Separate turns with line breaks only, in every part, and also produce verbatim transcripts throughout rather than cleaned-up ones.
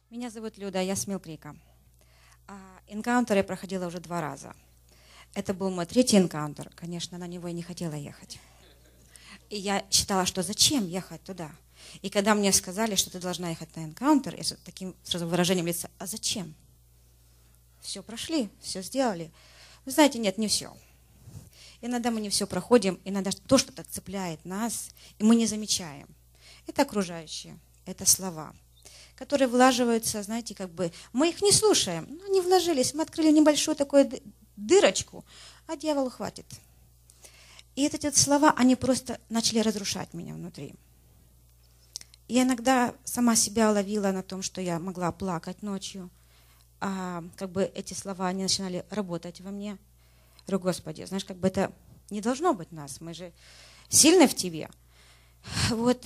Меня зовут Люда, я с Милл-Крика. Энкаунтер я проходила уже два раза. Это был мой третий энкаунтер. Конечно, на него я не хотела ехать. И я считала, что зачем ехать туда? И когда мне сказали, что ты должна ехать на энкаунтер, я с таким сразу выражением лица, а зачем? Все прошли, все сделали. Вы знаете, нет, не все. Иногда мы не все проходим, иногда то что-то цепляет нас, и мы не замечаем. Это окружающие, это слова, которые влаживаются, знаете, как бы, мы их не слушаем, но они вложились, мы открыли небольшую такую дырочку, а дьяволу хватит. И эти вот слова, они просто начали разрушать меня внутри. Я иногда сама себя ловила на том, что я могла плакать ночью, а как бы эти слова, они начинали работать во мне. Я говорю, Господи, знаешь, как бы это не должно быть нас, мы же сильны в Тебе. Вот.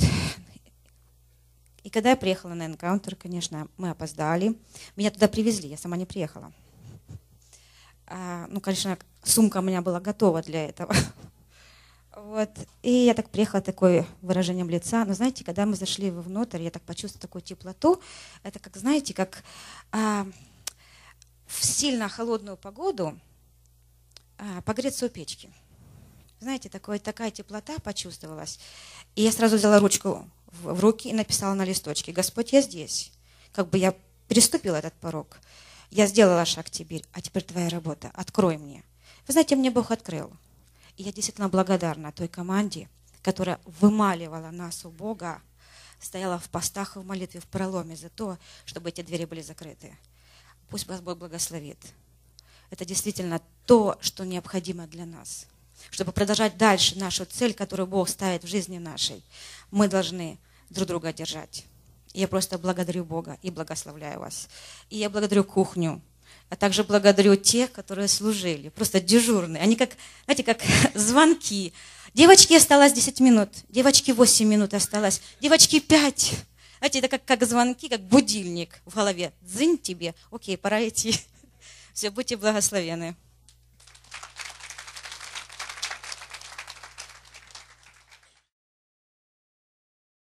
И когда я приехала на энкаунтер, конечно, мы опоздали. Меня туда привезли, я сама не приехала. А, ну, конечно, сумка у меня была готова для этого. Вот. И я так приехала такой выражением лица. Но знаете, когда мы зашли внутрь, я так почувствовала такую теплоту. Это как, знаете, как а, в сильно холодную погоду а, погреться у печки. Знаете, такой, такая теплота почувствовалась. И я сразу взяла ручку в руки и написала на листочке: Господь, я здесь. Как бы я переступила этот порог. Я сделала шаг к Тебе, а теперь Твоя работа. Открой мне. Вы знаете, мне Бог открыл. И я действительно благодарна той команде, которая вымаливала нас у Бога, стояла в постах и в молитве, в проломе за то, чтобы эти двери были закрыты. Пусть вас Бог благословит. Это действительно то, что необходимо для нас. Чтобы продолжать дальше нашу цель, которую Бог ставит в жизни нашей, мы должны друг друга держать. И я просто благодарю Бога и благословляю вас. И я благодарю кухню, а также благодарю тех, которые служили, просто дежурные. Они как, знаете, как звонки. Девочки, осталось десять минут, девочки, восемь минут осталось, девочки, пять. Знаете, это как, как звонки, как будильник в голове. Дзынь тебе, окей, пора идти. Все, будьте благословены.